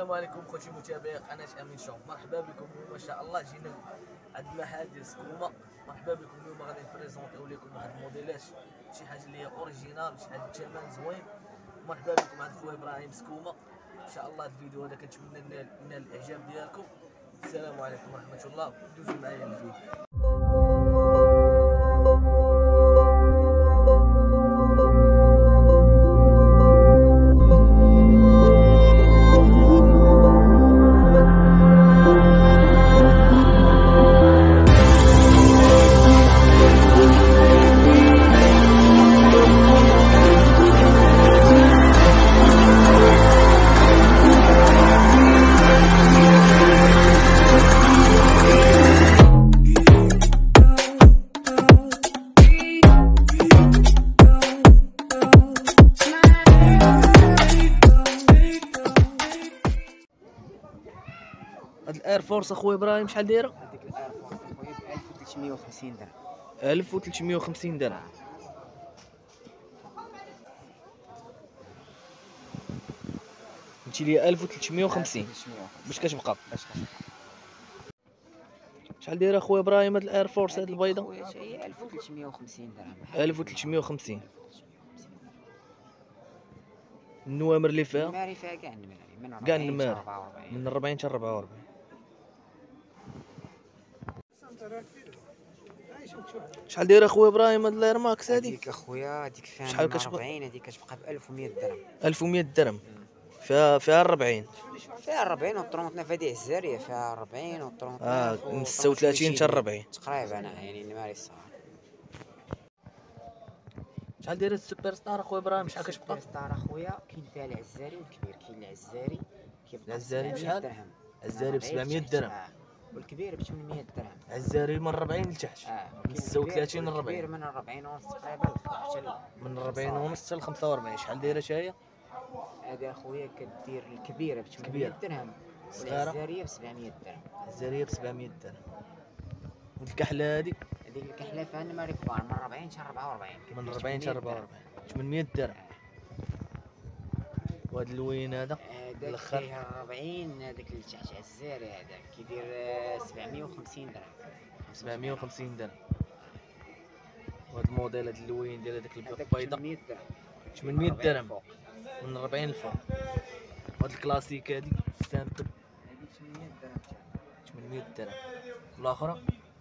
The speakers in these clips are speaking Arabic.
السلام عليكم خوتي متابعي قناه امين شوب، مرحبا بكم. اليوم ما شاء الله جينا عند المحل ديال سكومه. مرحبا بكم. اليوم غادي نبريزونطيو لكم واحد الموديلات، شي حاجه اللي هي اوريجينال وشي حاجه الثمن زوين. مرحبا بكم عند خويا ابراهيم سكومه. ان شاء الله هذا الفيديو هذا كنتمنى ننال الاعجاب ديالكم. السلام عليكم ورحمه الله، دوزوا معايا الفيديو. هاد الاير فورس اخويا ابراهيم شحال دايره؟ هذيك الاير فورس اخويا ب 1350 درهم. 1350 درهم. قلتي لي 1350 باش كتبقى. شحال دايره اخويا ابراهيم هاد الاير فورس هاد البيضه؟ خويا هي 1350 درهم. 1350. النوامر اللي فيها؟ النماري فيها كاع النماري كاع النماري من 40 حتى 44. شحال دايره اخويا ابراهيم هاد الاير ماكس هادي؟ هذيك اخويا هذيك فيها شحال من كتبقى؟ 40، هذيك كتبقى ب 1100 درهم. 1100 درهم. فيها 40. فيها 40 و 39 هذه عزاريه فيها 40 و 39 من 36 حتى 40 تقريبا. يعني النماري الصغار. شحال دايره السوبر ستار اخويا ابراهيم شحال كتبقى؟ السوبر ستار اخويا كاين فيها العزاري والكبير. كاين العزاري كيبقى العزاري 700 بشحال؟ درهم. العزاري ب 700 درهم. والكبير ب 800 درهم. العزاري من 40 لتحت. من 36 ل 40. الكبير من 40 ونص تقريبا حتى من 40 ونص حتى ل 45. شحال دايره حتى هي؟ هذه اخويا كدير الكبيره ب 800 درهم والعزاريه ب 700 درهم. العزاريه ب 700 درهم. والكحله هذه؟ هذيك الكحله فيها النماري كبار من 40 حتى 44. من 40 حتى 44 800 درهم. وهذا اللوين هذا الاخر فيه 40. هذاك اللي تحت عزاري هذا كيدير 750 درهم. 750 درهم. وهذا الموديل هذا اللوين ديال هذاك البيضه 800 درهم. 800 درهم من 40 الفوق. وهاد الكلاسيك هادي السامبل هذه 800 درهم. 800 درهم. والاخرى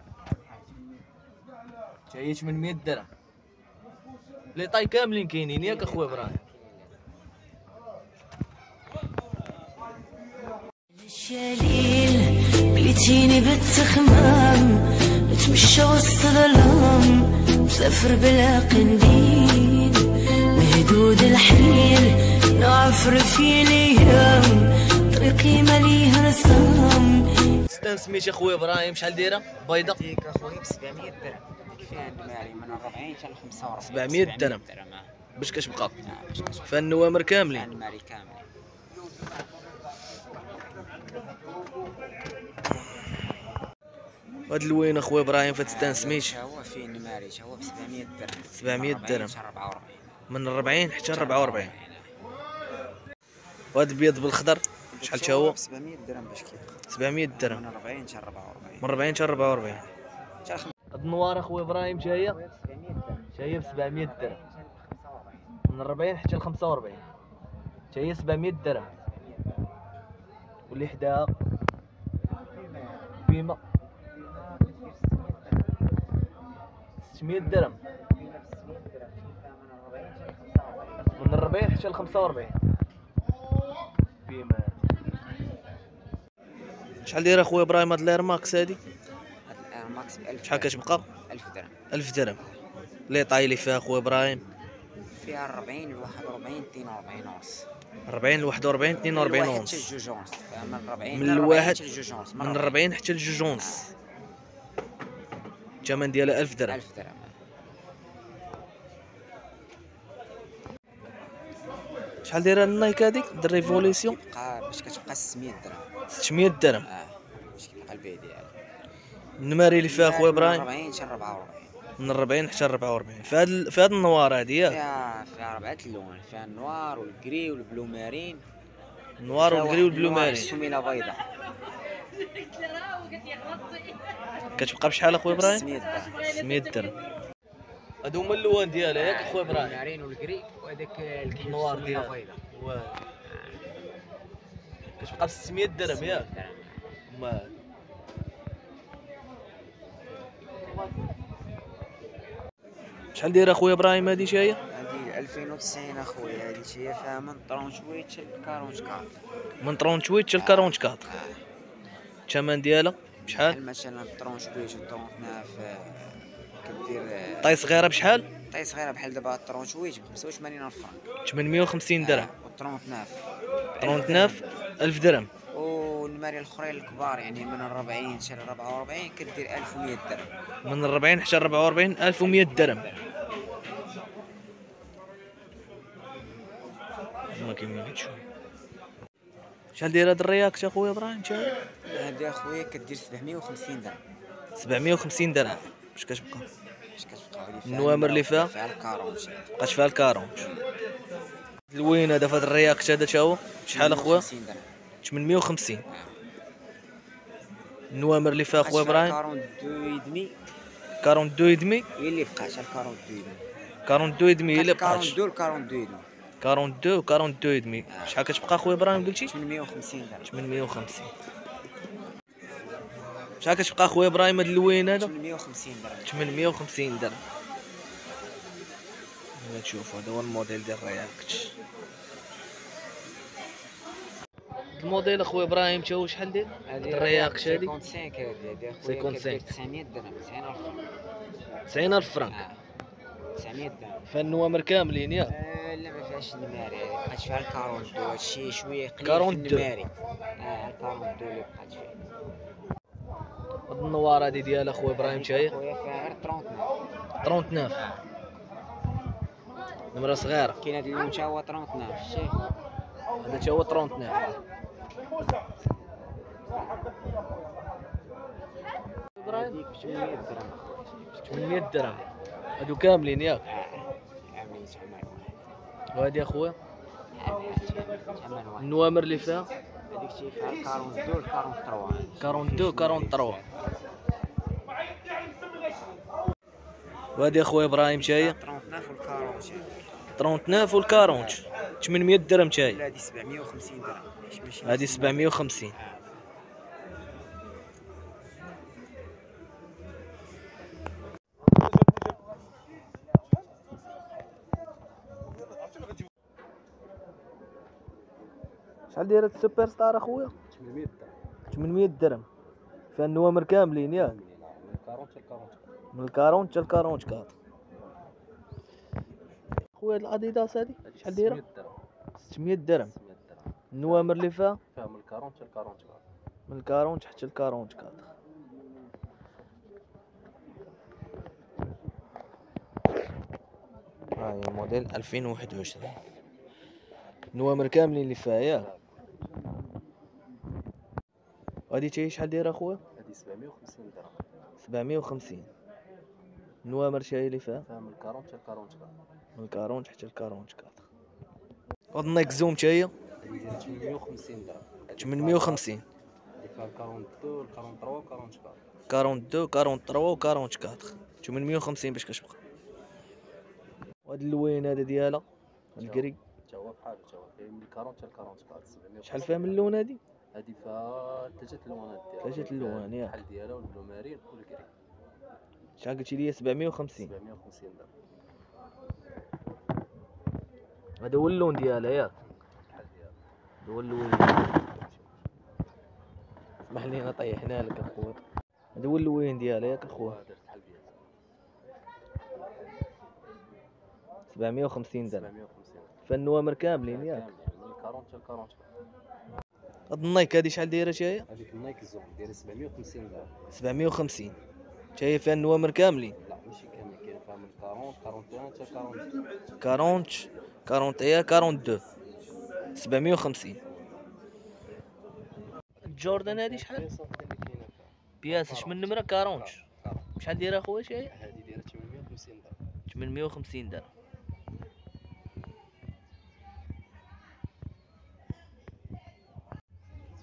حتى هي 800 درهم. لي طاي كاملين كاينين ياك اخويا ابراهيم؟ الشليل بليتيني بالتخمام نتمشى وسط ظلام مسافر بلا قنديل مهدود الحيل نعفر في الايام طريقي مليها رسام. ستان سميت اخويا ابراهيم شحال دايره بيضه؟ ديك اخويا ب 700 درهم. ديك فيها النماري من 40 حتى ل 45. 700 درهم باش كتبقى. فيها النوامر كاملين. النماري كاملين. هاد اللوين اخويا ابراهيم فهاد ستان سميت هو فيه النماري هو ب 700 درهم. 700 درهم من 40 حتى 44. 44. وهاد البيض بالخضر شحال تا هو؟ ب 700 درهم باش كيف 700 درهم من 40 حتى 44. من 40 حتى 44. حتى هاد النوار اخويا ابراهيم تا هي؟ 700 درهم. تا هي ب 700 درهم من 40 حتى ل 45. تا هي 700 درهم. واللي حداها بيما 600 درهم من 40 حتى ل 45. بيما شحال دايره اخويا ابراهيم هاد الاير ماكس هادي؟ هاد الاير ماكس ب 1000. شحال كتبقى؟ 1000 درهم. 1000 درهم. لي طاي اللي فيها اخويا ابراهيم؟ فيها 40 ل 41 42 ونص. 40 ل 41 42 ونص. حتى لجوج ونص. من 40 من الواحد حتى لجوج ونص. من 40 حتى لجوج ونص. الثمن ديالها 1000 درهم. 1000 درهم. شحال دايره النايك هذيك د الريفوليسيون؟ باش كتبقى 600 درهم. 600 درهم. باش كيبقى البيع ديالها. النماري اللي فيها خويا ابراهيم؟ من 40 حتى 44. من 40 حتى 44. في هاد النوار هادي ياك؟ فيها 4 اللون. فيها النوار والكري والبلو مارين. النوار والكري والبلو مارين. السميله بيضاء كتبقى بشحال اخويا ابراهيم؟ 600 درهم. 600 درهم. هادو هما اللوان ديالها ياك اخويا ابراهيم؟ المارين والكري وهذاك النوار السميله ديالها. بيضاء. كتبقى ب 600 درهم ياك؟ مال شحال دايره اخويا ابراهيم هادي شايه؟ هذه 2090 اخويا. هذه شي فيها من 38 حتى ل 44. من 38 حتى ل 44. الثمن ديالها بشحال؟ بحال مثلا 38 و 39 كدير طاي صغيره بشحال؟ طاي صغيره بحال دابا 38 ب 85,000 فرنك. 850 درهم. و 39 39 الف درهم. والماري الاخرين الكبار يعني من 40 حتى ل 44 كدير 1100 درهم. من 40 حتى 44 1100 درهم. ما كيمينش. شحال داير هاد الرياكت اخويا ابراهيم شحال؟ هادي اخويا كدير 750 درهم. 750 درهم. باش كتبقى؟ اش كتبقى هادي النوامر اللي فيها؟ فيها الكارونج. بقات فيها الكارونج. الوين هذا في هاد الرياكت هذا تا هو بشحال اخويا؟ 850 درهم. 850. النوامر اللي فيها اخويا ابراهيم؟ 42 يدمي. 42 يدمي. هي اللي بقات 42 يدمي. 42 يدمي هي اللي بقات. 42 و 42 يدمي. 42 و 42 يدمي. شحال كتبقى اخويا ابراهيم قلتي؟ 850 درهم. 850. شحال كتبقى اخويا ابراهيم هاد اللوين هذا؟ 850 درهم. 850 درهم. نشوف هذا هو الموديل ديال الرياكت. الموديل اخويا ابراهيم تا هو شحال داير؟ الرياكت هادي 55 هادي اخويا 55. كدير 900 درهم. 90,000 فرنك. 90,000 فرنك. 900 درهم. فالنوامر كاملين ياك؟ لا ما فيهاش النماري. بقات فيها الكاروندو. هادشي شويه قليل في 42. النماري. الكاروندو اللي بقات فيها. هاد النوار هادي ديال اخويا ابراهيم تا هي؟ اخويا فيها غير 39. 39. نمره صغيره. كاين هاد اللون تا هو 39 شتي. هذا تا هو 39. هاديك ب 800 درهم. 800 درهم. هادو كاملين ياك؟ عاملين ثمن واحد. وهادي اخويا عاملين ثمن واحد. النوامر اللي فيها؟ هذيك شي فيها الكاروندو والكاروندتروا. 42 43. وهادي اخويا ابراهيم تا هي؟ 39 والكاروند. 39 والكارونج. 800 درهم تا هي. لا هادي 750 درهم. ماشي هادي 750. شحال داير هاد السوبر ستار اخويا؟ 800 درهم. 800 درهم. فيها النوامر كاملين ياك؟ من الكارون حتى الكارون كات. خويا هاد الاديداس هادي شحال دايره؟ 600 درهم. النوامر اللي فيها؟ من الكارون حتى الكارون كات. من الكارون حتى الكارون كات. هاهي موديل 2021. النوامر كاملين اللي فيها ياك؟ هادي تا هي شحال دايره اخويا؟ هادي 750 درهم. 750. النوامر شاهي اللي فيها؟ من الكارون حتى الكارون كات. من الكارون حتى الكارون كات. هاد النايك زوم تا هي؟ هادي دايره 850 درهم. 850. هادي فيها الكارون 2 والكارون 3 والكارون كات. 42 43 و 44. 850 باش كتبقى. وهاد اللوين هذا ديالها الكري تا هو بحال تا هو كاين من الكارون حتى الكارون كات. 750. شحال فيها من اللون هادي؟ هادي فيها 3 اللوانات ديالها. 3 اللوان ياك؟ بحال ديالها والبلو مارين والكري. شحال قلتي لي؟ 750. 750 درهم. هذا هو اللون ديالها ياك؟ بحال ديالها. هذا هو اللون. اسمح لي انا طيحنا لك اخويا. هذا هو اللوين ديالها ياك اخويا؟ درت بحال ديالها. 750 درهم. 750. فالنوامر كاملين ياك؟ من الكارون حتى الكارون كات. هاد النايك هادي شحال دايره تا هي؟ هذيك النايك زوم دايره 750 درهم. 750. تا هي فيها النوامر كاملين؟ لا ماشي كامل كاين فيها من 40 41 حتى 42. 40 41 42. 750. جوردن هادي شحال؟ بياس من نمره 40. شحال دايره اخويا تا هي؟ هذه دايره 850 درهم. 850 درهم.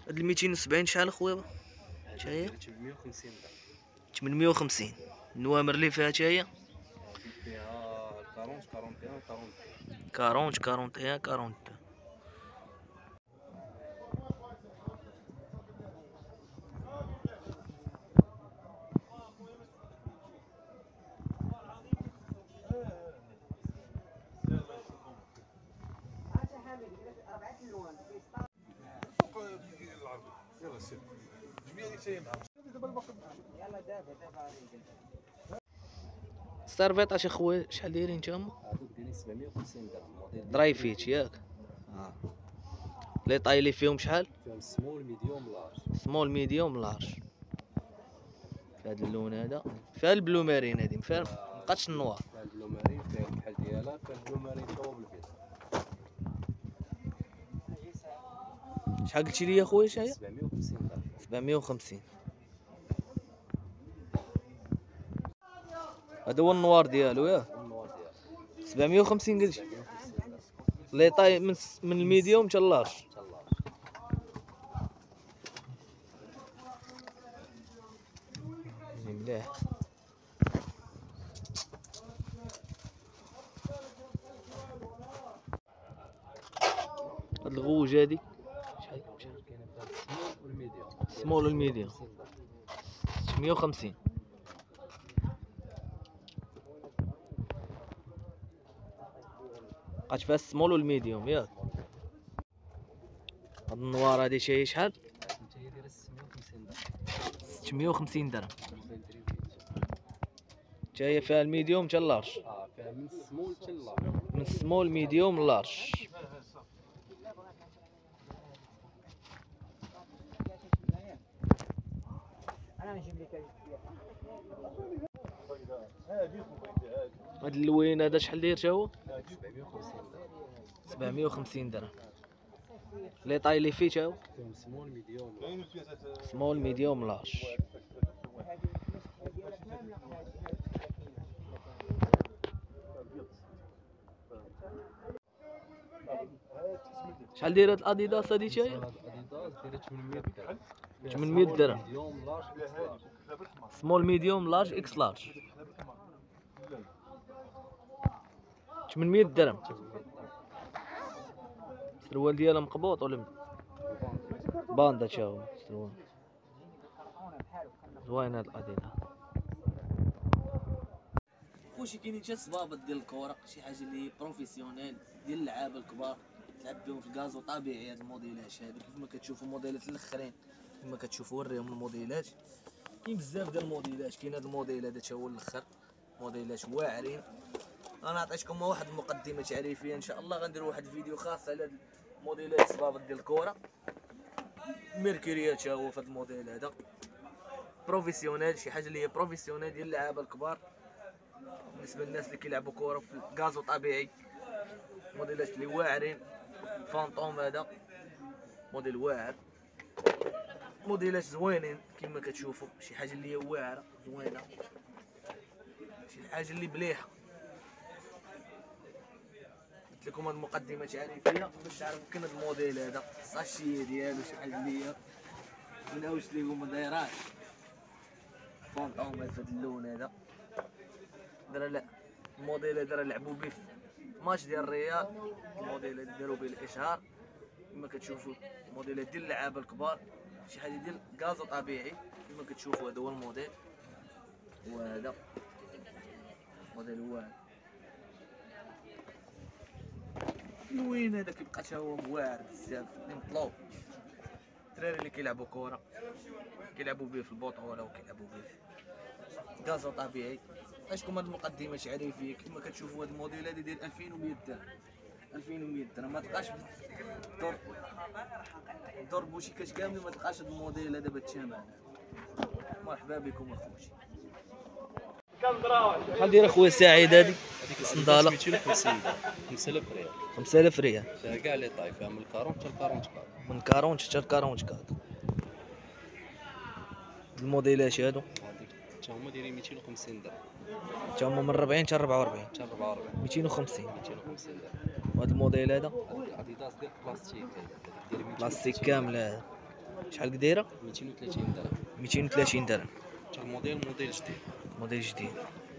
هاد 270 شحال اخويا؟ حتى هي 850 درهم. 850. النوامر اللي فيها حتى هي فيها 40 41 42. 40 41 42. السيرفيطاش اخويا شحال دايرين نتاما؟ هادوك دايرين 750 درهم. موديل دراي فيت ياك؟ لي طاي اللي فيهم شحال؟ فيهم سمول ميديوم لارج. سمول ميديوم لارج. في هذا اللون هذا فيها البلو مارين، هذه فيها مبقاتش النوار. فيها البلو مارين، فيها الكحل ديالها، فيها البلو مارين تا هو بالبيض. شحال قلتي لي اخويا شحال هي؟ 750 درهم. 750. هذا هو النوار ديالو ياك؟ النوار ديالها 750 قلتي؟ 750 درهم. لي طاي من الميديوم حتى اللارج. تا اللارج. مليح. هاد الغوج هادي شحال؟ كاينه فيها السمول والميديوم. سمول والميديوم 650. بقات فيها السمول والميديوم ياك؟ هاد النوار هادي شي شحال؟ حتى هي دايره 650 درهم. 650 درهم. موديل دريفيت. حتى هي فيها الميديوم حتى اللارج. فيها من السمول حتى اللارج. من السمول ميديوم لارج. هاد اللوين هذا شحال داير تا هو؟ 750 درهم. 750 درهم. لي طاي اللي فيه تا هو؟ فيهم سمول ميديوم لارج. سمول ميديوم لارج. شحال داير هاد الاديداس هادي تا هي؟ اديداس دايره 800 درهم. 800 درهم. ميديوم لارج إكس لارج. سمول ميديوم لارج اكس لارج. 800 درهم. السروال ديالها مقبوط ولا باندا تا هو السروال. زوين هاد الاديداس. خوشي كاينين حتى الصبابط ديال الكره، شي حاجه اللي هي بروفيسيونيل ديال اللعابه الكبار، تلعب بهم في الكازو طبيعي. هاد الموديلات هادو كيف ما كتشوفوا الموديلات الاخرين كما كتشوفوا وريهم الموديلات. كاين بزاف ديال الموديلات، كاين هاد الموديل هذا تا هو الاخر، موديلات واعرين. انا عطيتكم واحد المقدمه تعريفيه، ان شاء الله غنديروا واحد الفيديو خاص على هاد الموديلات الصبابط ديال الكره. ميركوريا تا هو في هاد الموديل هذا بروفيسيونيل، شي حاجه اللي هي بروفيسيونيل ديال اللعابه الكبار بالنسبه للناس اللي كيلعبوا كره في الكازو طبيعي. موديلات اللي واعرين. فانطوم هذا موديل واعر، موديلات زوينين كما كتشوفوا، شي حاجه اللي هي واعره زوينه، شي حاجه اللي مليحه. قلت لكم هاد المقدمه تعريفيه باش تعرفوا كاين هاد الموديل هذا الساشيه ديالو، شي حاجه اللي هي مناوش ليكم ما دايراش. فانطوم في هاد اللون هذا درا الموديل هذا لعبوا به في ماتش ديال الريال. الموديل هذا داروا به الاشهار كما كتشوفوا، الموديلات ديال اللعابه الكبار، شي حاجه ديال كازو طبيعي كما كتشوفوا. هذا هو الموديل، وهذا موديل واعر. الوين هذا كيبقى حتى هو واعر بزاف، مطلوب. الدراري اللي كيلعبوا كره كيلعبوا به في البطوله وكيلعبوا به في كازو طبيعي. عطيتكم هاد المقدمه تعريفيه كما كتشوفوا. هاد الموديل هذا داير 2100 درهم. 2100 درهم ما تلقاش دور بوشيكات كاملين، ما تلقاش هاد الموديل هذا بالثمن. مرحبا بكم اخوتي. شحال داير اخويا سعيد هادي الصنداله؟ 250 درهم. 5000 ريال. 5000 ريال. فيها كاع لي طاي، فيها من 40 حتى 40 كار. من 40 حتى 40 كار. الموديلات هادو هذيك تا هما دايرين 250 درهم. تا هما من 40 حتى 44. حتى 44. 250. 250 درهم. وهاد الموديل هذا هذيك اديداس ديال بلاستيك، ديال 200. بلاستيك كامل هذا. شحال دايره؟ 230 درهم. 230 درهم. حتى الموديل موديل جديد. موديل جديد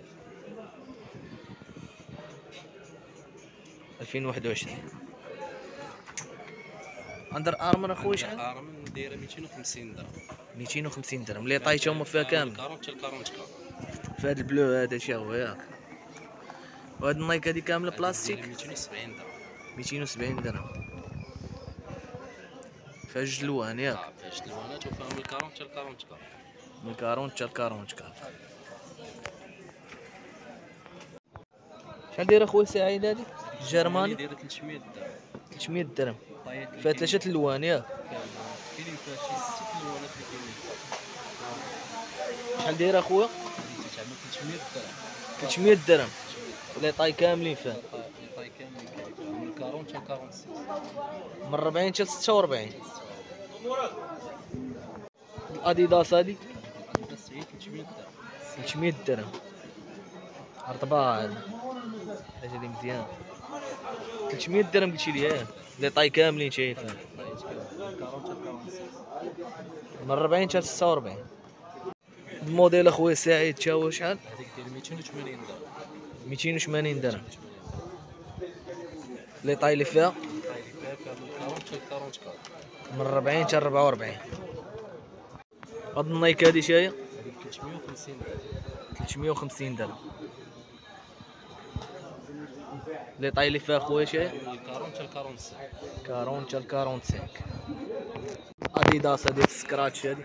2021. اندر ارمر اخويا شحال؟ ارمن دايره 250 درهم. 250 درهم. لي طايت هما فيها كامل. 40 حتى 40 في هذا البلو هذا شي هو ياك. وهاد النايك هادي كامله بلاستيك 270 درهم. 270 درهم. فيها جوج الوان ياك. فيها جوج الوانات وفيها من 40 حتى 40 كار. من 40 حتى 40 كار. شحال دايره اخويا سعيد هادي؟ الجرماني دايره 300 درهم. 300 درهم. طايات فيها 3 الوان ياك. كاينين فيها شي 6 الوانات اللي كاينين. شحال دايره اخويا؟ تعمل 300 درهم. 300 درهم. لي طاي كاملين فيها. لي طاي كاملين كاين من 40 حتى 46. من 40 حتى 46. الاديداس هادي بس هي 300 درهم. 300 درهم. رطبه هذا حاجه اللي مزيان. 300 درهم قلتي لي ياك. لي طاي كاملين شايفها طايات كاملين من 40 حتى 46. من 40 حتى 46. الموديل اخويا سعيد تا هو شحال؟ هذيك داير 280 درهم. 280 درهم. لي طاي اللي فيها طاي اللي فيها من 40 حتى 40 كار. من 40 حتى 44. هاد النايك هادي شايه هذيك 350 درهم. 350 درهم. لي طاي اللي فيها خويا شايه من 40 حتى 45. 40 حتى 45. اديداس هادي السكراتش هادي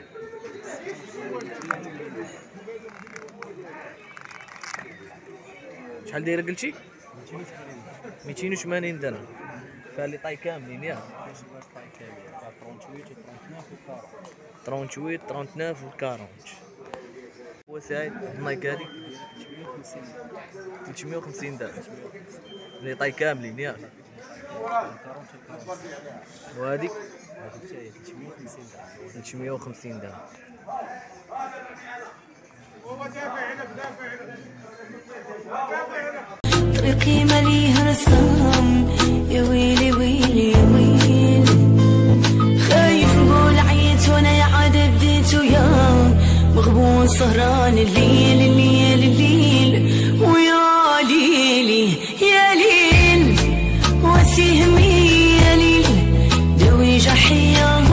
شحال دايره قلتي؟ 280 درهم. فيها لي طاي كاملين ياك. 38 39 و 40. هو سعيد النايك هادي 350 درهم. لي طاي كاملين ياك. وهادي 350 درهم. طريقي مليها رسام يا ويلي ويلي يا ويلي. خايف نقول عييت وانا يا عاد بديت ويا مغبون سهران الليل الليل الليل ويا ليلي يا ليل وسيهمي يا ليل دوي جحية